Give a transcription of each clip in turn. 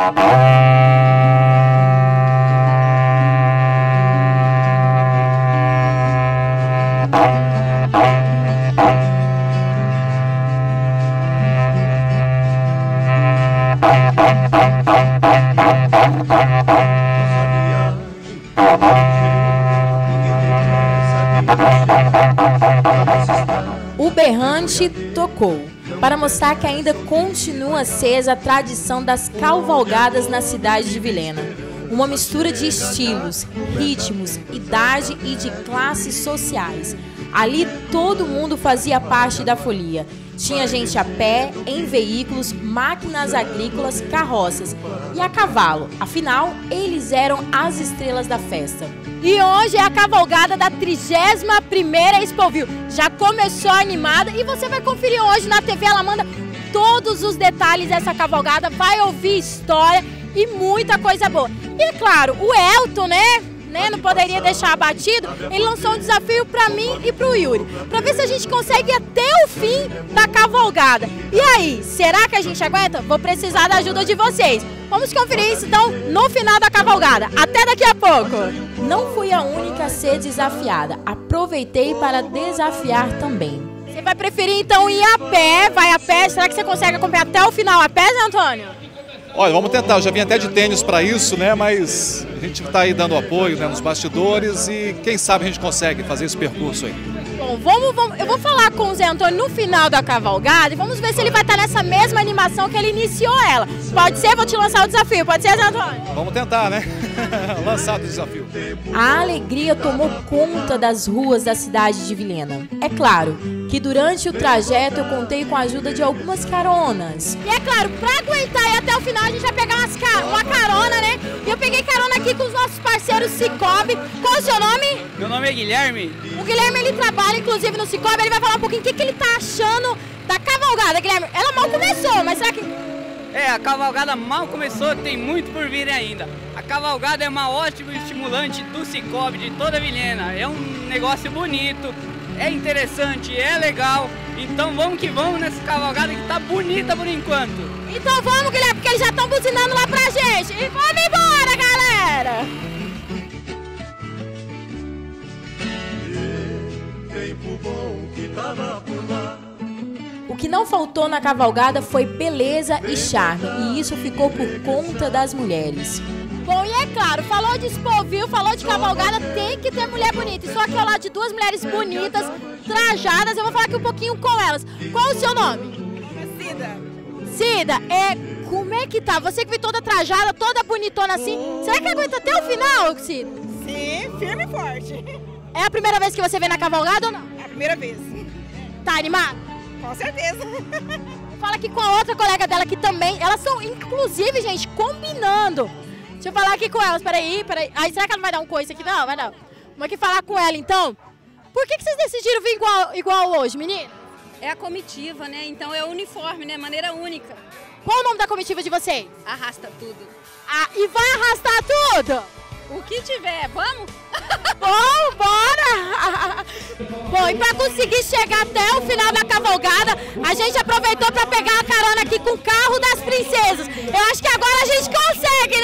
O berrante tocou, para mostrar que ainda continua acesa a tradição das cavalgadas na cidade de Vilhena. Uma mistura de estilos, ritmos, idade e de classes sociais. Ali todo mundo fazia parte da folia. Tinha gente a pé, em veículos, máquinas agrícolas, carroças e a cavalo. Afinal, eles eram as estrelas da festa. E hoje é a cavalgada da 31ª Expoville. Já começou animada e você vai conferir hoje na TV. Ela manda todos os detalhes dessa cavalgada, vai ouvir história e muita coisa boa. E é claro, o Elton, não poderia deixar abatido, ele lançou um desafio para mim e para o Yuri, para ver se a gente consegue ir até o fim da cavalgada. E aí, será que a gente aguenta? Vou precisar da ajuda de vocês. Vamos conferir isso então no final da cavalgada. Até daqui a pouco! Não fui a única a ser desafiada, aproveitei para desafiar também. Você vai preferir então ir a pé, vai a pé, será que você consegue acompanhar até o final a pé, Zé Antônio? Olha, vamos tentar, eu já vim até de tênis para isso, mas a gente está aí dando apoio nos bastidores e quem sabe a gente consegue fazer esse percurso aí. Bom, eu vou falar com o Zé Antônio no final da cavalgada e vamos ver se ele vai estar nessa mesma animação que ele iniciou ela. Pode ser? Vou te lançar o desafio, pode ser, Zé Antônio? Vamos tentar, Lançar o desafio. A alegria tomou conta das ruas da cidade de Vilhena. É claro que durante o trajeto eu contei com a ajuda de algumas caronas. E é claro, para aguentar aí até o final a gente vai pegar uma carona, E eu peguei carona aqui com os nossos parceiros Cicobi. Qual é o seu nome? Meu nome é Guilherme. O Guilherme, ele trabalha inclusive no Cicobi, ele vai falar um pouquinho o que ele tá achando da cavalgada. Guilherme, ela mal começou, mas será que... A cavalgada mal começou, tem muito por vir ainda. A cavalgada é uma ótima estimulante do Cicobi, de toda a Vilhena. É um negócio bonito, é interessante, é legal. Então vamos que vamos nessa cavalgada que tá bonita por enquanto. Então vamos, Guilherme, porque eles já estão buzinando lá pra gente. E vamos embora, galera! Tempo bom que tava por lá. O que não faltou na cavalgada foi beleza e charme, e isso ficou por conta das mulheres. Bom, e é claro, falou de Expoville, falou de cavalgada, tem que ter mulher bonita. E só aqui ao lado de duas mulheres bonitas, trajadas, eu vou falar aqui um pouquinho com elas. Qual o seu nome? Cida. Cida, como é que tá? Você que veio toda trajada, toda bonitona assim, será que aguenta até o final, Cida? Sim, firme e forte. É a primeira vez que você vem na cavalgada ou não? É a primeira vez. Tá animada? Com certeza. Fala aqui com a outra colega dela que também, elas são inclusive, gente, combinando. Deixa eu falar aqui com elas, peraí. Ai, será que ela não vai dar um coice aqui? Não, vai não. Vamos aqui falar com ela então. Por que vocês decidiram vir igual hoje, menina? É a comitiva, Então é o uniforme, Maneira única. Qual o nome da comitiva de vocês? Arrasta tudo. Ah, e vai arrastar tudo? O que tiver, vamos? Bom, bora! Bom, e para conseguir chegar até o final da cavalgada, a gente aproveitou para pegar a carona aqui com o carro das princesas. Eu acho que agora a gente consegue,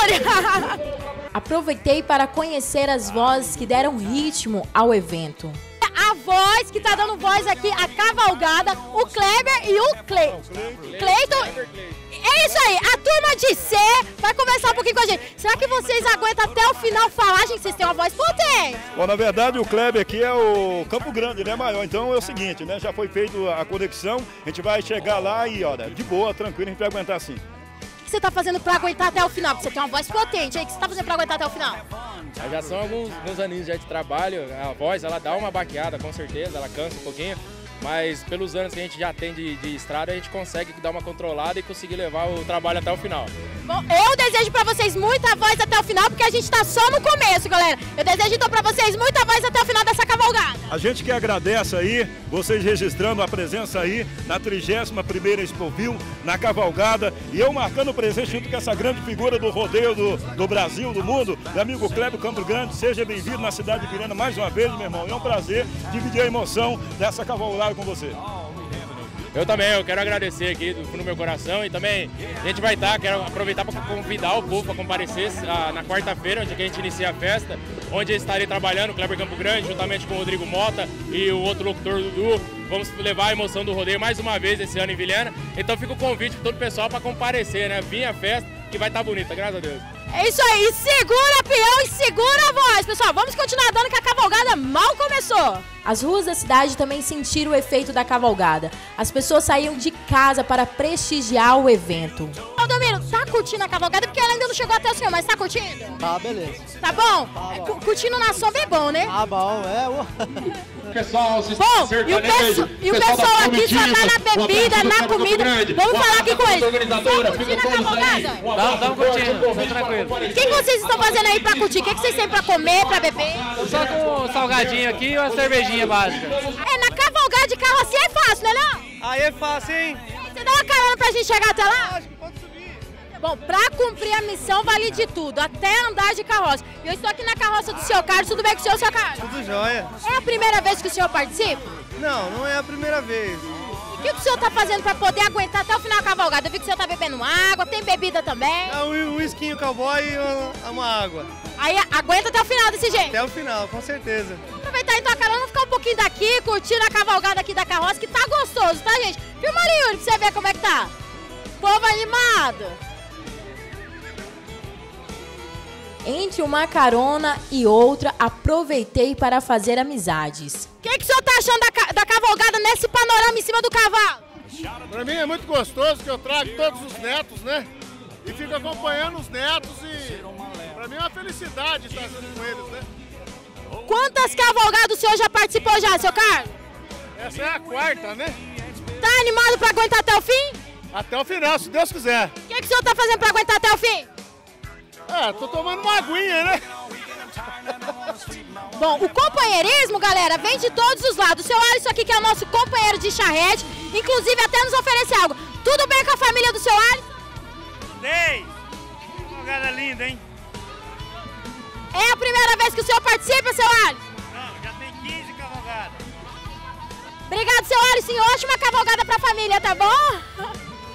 Yuri? Aproveitei para conhecer as vozes que deram ritmo ao evento. A voz que tá dando voz aqui, a cavalgada, o Kleber e o Cleiton. É isso aí, a turma de C vai conversar um pouquinho com a gente. Será que vocês aguentam até o final falar, gente? Vocês têm uma voz potente. Bom, na verdade o Kleber aqui é o Campo Grande, maior. Então é o seguinte, já foi feita a conexão, a gente vai chegar lá e, olha, de boa, tranquilo, a gente vai aguentar assim. O que você tá fazendo para aguentar até o final? Porque você tem uma voz potente aí, o que você tá fazendo para aguentar até o final? Já são alguns aninhos já de trabalho, a voz ela dá uma baqueada com certeza, ela cansa um pouquinho, mas pelos anos que a gente já tem de estrada, a gente consegue dar uma controlada e conseguir levar o trabalho até o final. Bom, eu desejo pra vocês muita voz até o final, porque a gente tá só no começo, galera. Eu desejo então pra vocês muita voz até o final dessa cavalgada. A gente que agradece aí, vocês registrando a presença aí na 31ª Expoville, na cavalgada, e eu marcando presença junto com essa grande figura do rodeio do Brasil, do mundo, meu amigo Kleber Campo Grande. Seja bem-vindo na cidade de Vilhena mais uma vez, meu irmão. É um prazer dividir a emoção dessa cavalgada com você. Eu também, eu quero agradecer aqui do fundo do meu coração e também a gente vai estar, quero aproveitar para convidar o povo para comparecer na quarta-feira, onde a gente inicia a festa, onde eu estarei trabalhando, Kleber Campo Grande, juntamente com o Rodrigo Mota e o outro locutor Dudu. Vamos levar a emoção do rodeio mais uma vez esse ano em Vilhena. Então fica o convite para todo o pessoal para comparecer, né? Vir a festa, que vai estar bonita, graças a Deus. É isso aí, segura peão e segura a voz, pessoal. Vamos continuar dando que a cavalgada mal começou. As ruas da cidade também sentiram o efeito da cavalgada. As pessoas saíam de casa para prestigiar o evento. Ô Domiro, tá curtindo a cavalgada? Porque ela ainda não chegou até o senhor, mas tá curtindo? Tá, beleza. Tá bom? Tá bom. Curtindo na sombra é bom, né? Tá bom, Pessoal, bom, e o pessoal aqui só tá na bebida, na comida. Vamos falar aqui com eles. Estão curtindo a cavalgada? Estamos curtindo, tá tranquilo. O que vocês estão fazendo aí pra curtir? O que vocês têm pra comer, pra beber? Só com um salgadinho aqui e uma cervejinha básica. É, na cavalgada de carro assim é fácil, né não? Aí é fácil, hein? Você dá uma carona pra gente chegar até lá? Acho que pode subir. Bom, pra cumprir a missão vale de tudo, até andar de carroça. Eu estou aqui na carroça do seu Carlos, tudo bem com o senhor, seu Carlos? Tudo jóia. É a primeira vez que o senhor participa? Não, não é a primeira vez. O que o senhor tá fazendo pra poder aguentar até o final da cavalgada? Eu vi que o senhor tá bebendo água, tem bebida também. Um whisky, cowboy e uma água. Aí aguenta até o final desse jeito? Até o final, com certeza. Aproveitar então a carona, ficar um pouquinho daqui, curtindo a cavalgada aqui da carroça, que tá gostoso, tá, gente? Filma ali, Yuri, pra você ver como é que tá. Povo animado. Entre uma carona e outra, aproveitei para fazer amizades. O que o senhor tá achando da cavalgada nesse panorama em cima do cavalo? Para mim é muito gostoso que eu trago todos os netos, né? E fico acompanhando os netos e para mim é uma felicidade estar junto com eles, né? Quantas cavalgadas o senhor já participou já, seu Carlos? Essa é a quarta, né? Tá animado para aguentar até o fim? Até o final, se Deus quiser. O que o senhor tá fazendo para aguentar até o fim? Tô tomando uma aguinha, né? Bom, o companheirismo, galera, vem de todos os lados. O seu Alisson aqui, que é o nosso companheiro de charrete, inclusive até nos oferece algo. Tudo bem com a família do seu Alisson? Ei! Cavalgada linda, hein? É a primeira vez que o senhor participa, seu Alisson? Não, já tem 15 cavalgadas. Obrigado, seu Alisson. Ótima cavalgada pra família, tá bom?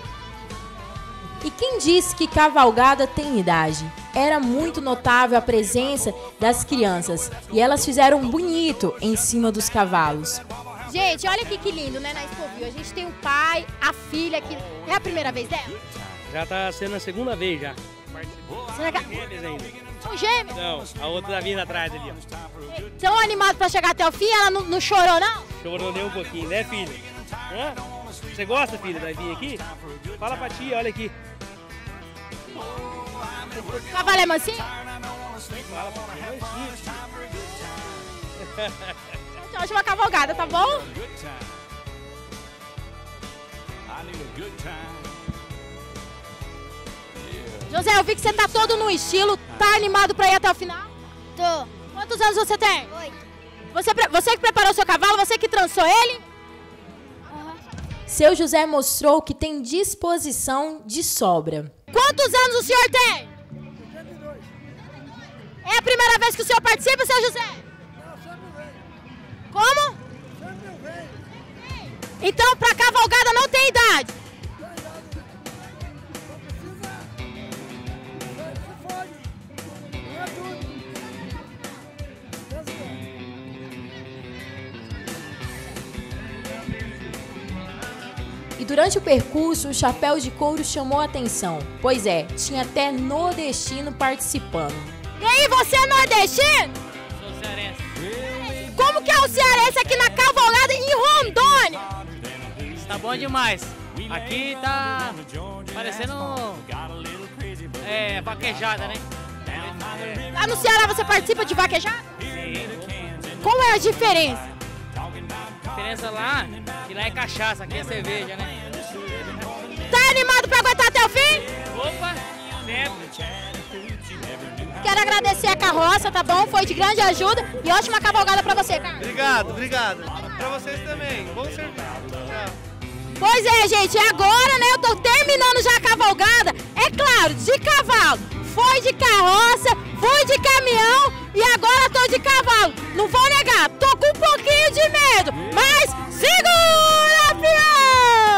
E quem disse que cavalgada tem idade? Era muito notável a presença das crianças e elas fizeram bonito em cima dos cavalos. Gente, olha aqui que lindo, né, na Expoville. A gente tem o pai, a filha aqui. É a primeira vez dela? Já tá sendo a segunda vez já. Será que... Gêmeos ainda. São gêmeos? Não, a outra tá vindo atrás ali, ó. Tão animado pra chegar até o fim? Ela não chorou, não? Chorou nem um pouquinho, né, filha? Hã? Você gosta, filha, da vir aqui? Fala pra tia, olha aqui. O cavalo é mansinho? Fala pra tia, Então, ótima cavalgada, tá bom? José, eu vi que você tá todo no estilo. Tá animado pra ir até o final? Tô. Quantos anos você tem? 8. Você que preparou seu cavalo? Você que trançou ele? Seu José mostrou que tem disposição de sobra. Quantos anos o senhor tem? 82. É a primeira vez que o senhor participa, seu José? Não, sempre vem. Como? Sempre vem. Então, pra cavalgada não tem idade? E durante o percurso, o chapéu de couro chamou a atenção. Pois é, tinha até nordestino participando. E aí, você é nordestino? Sou cearense. Como que é o cearense aqui na cavalgada em Rondônia? Tá bom demais. Aqui tá parecendo vaquejada, né? Lá no Ceará você participa de vaquejada? Sim. Qual é a diferença? A diferença lá, que lá é cachaça, aqui é cerveja, né? Tá animado pra aguentar até o fim? Opa, sempre. Quero agradecer a carroça, tá bom? Foi de grande ajuda e ótima cavalgada pra você, cara. Obrigado. Pra vocês também. Bom serviço. Tchau. Pois é, gente, agora, né, eu tô terminando já a cavalgada. É claro, de cavalo. Foi de carroça, fui de caminhão e agora tô de cavalo. Não vou negar, tô com um pouquinho de medo, mas segura, fião!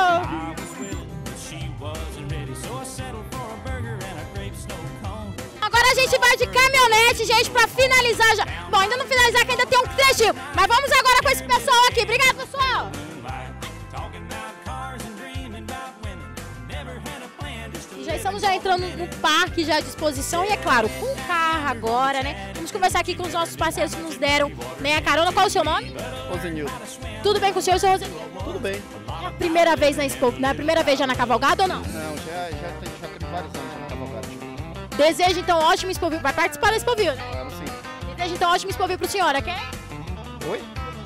gente vai de caminhonete, gente, pra finalizar já. Bom, ainda não finalizar, que ainda tem um trechinho. Mas vamos agora com esse pessoal aqui. Obrigado, pessoal. Já estamos entrando no parque já à disposição e, é claro, com o carro agora, né? Vamos conversar aqui com os nossos parceiros que nos deram, né, a carona. Qual é o seu nome? Rosenildo. Tudo bem com o senhor, seu Rosenildo? Tudo bem. É a primeira vez na Expo, não é a primeira vez já na cavalgada ou não? Não, já teve vários anos na cavalgada. Desejo, então, ótimo Expovil. Vai participar da Expovil, né? Claro, sim. Desejo, então, ótimo Expovil pro senhor, ok? Oi?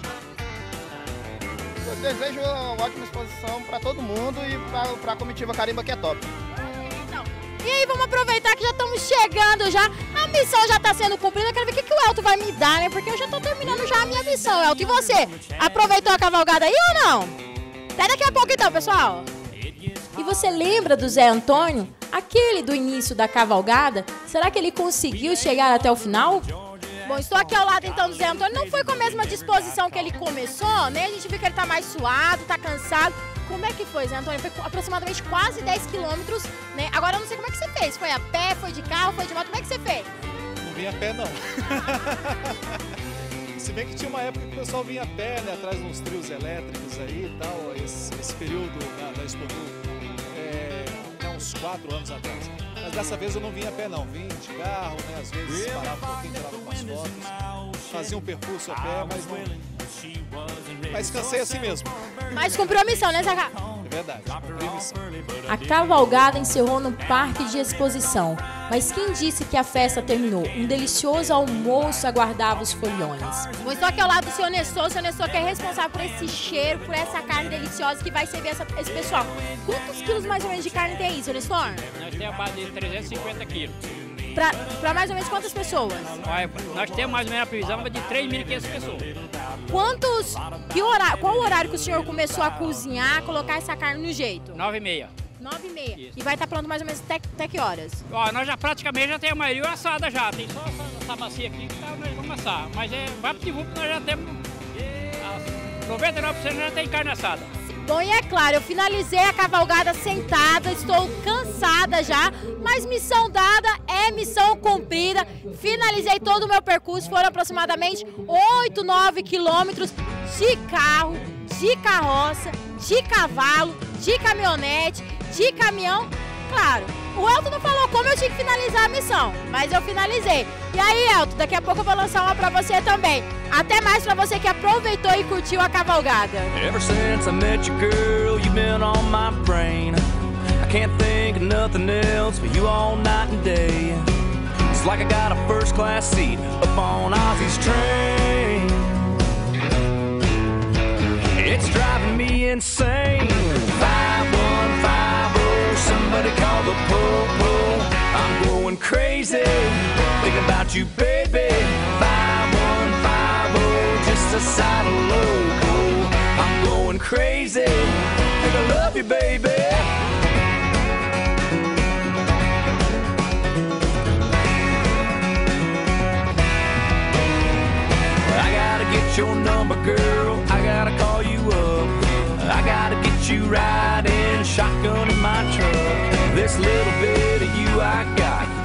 Eu desejo uma ótima exposição para todo mundo e para a comitiva Carimba, que é top. E aí, vamos aproveitar que já estamos chegando já. A missão já está sendo cumprida. Eu quero ver o que o Elton vai me dar, né? Porque eu já estou terminando já a minha missão, Elton. E você? Aproveitou a cavalgada aí ou não? Até daqui a pouco então, pessoal. E você lembra do Zé Antônio? Aquele do início da cavalgada? Será que ele conseguiu chegar até o final? Bom, estou aqui ao lado então do Zé Antônio. Não foi com a mesma disposição que ele começou, né? A gente viu que ele está mais suado, está cansado. Como é que foi, Zé Antônio? Foi aproximadamente quase 10 quilômetros, né? Agora eu não sei como é que você fez. Foi a pé, foi de carro, foi de moto? Como é que você fez? Não vim a pé, não. Se bem que tinha uma época que o pessoal vinha a pé, né? Atrás de uns trios elétricos aí e tal. Esse período da Expovil, uns 4 anos atrás. Mas dessa vez eu não vim a pé, não. Vim de carro, né? Às vezes parava um pouquinho, tirava umas fotos. Fazia um percurso a pé, mas não... Mas cansei assim mesmo. Mas cumpriu a missão, né, Zaca? É verdade, cumpri a missão. A cavalgada encerrou no parque de exposição. Mas quem disse que a festa terminou? Um delicioso almoço aguardava os foliões. Bom, estou aqui ao lado do senhor Nestor. O senhor Nestor que é responsável por esse cheiro, por essa carne deliciosa que vai servir esse pessoal. Quantos quilos mais ou menos de carne tem aí, senhor Nestor? Nós temos a base de 350 quilos. Para mais ou menos quantas pessoas? Nós temos mais ou menos a previsão de 3.500 pessoas. Qual o horário que o senhor começou a cozinhar, colocar essa carne no jeito? 9h30. 9h30. E vai estar pronto mais ou menos até que horas? Ó, nós já praticamente já temos a maioria assada já. Tem só essa bacia aqui que nós vamos assar. Mas vai pro tipo que nós já temos... 99% já tem carne assada. Bom, e é claro, eu finalizei a cavalgada sentada, estou cansada já, mas missão dada é missão cumprida. Finalizei todo o meu percurso, foram aproximadamente 8, 9 quilômetros de carro, de carroça, de cavalo, de caminhonete, de caminhão. Claro, o Elton não falou como eu tinha que finalizar a missão, mas eu finalizei. E aí, Elton, daqui a pouco eu vou lançar uma pra você também. Até mais pra você que aproveitou e curtiu a cavalgada. Ever since I met you, girl, you've been on my brain. I can't think of nothing else but you all night and day. It's like I got a first class seat up on Ozzy's train. It's driving me insane. 5150, somebody call the po-po. I'm going crazy, thinking about you, baby. 5150, just a side of loco. I'm going crazy, think I love you, baby. I gotta get your number, girl, I gotta call you up. I gotta get you riding shotgun in my truck. This little bit of you I got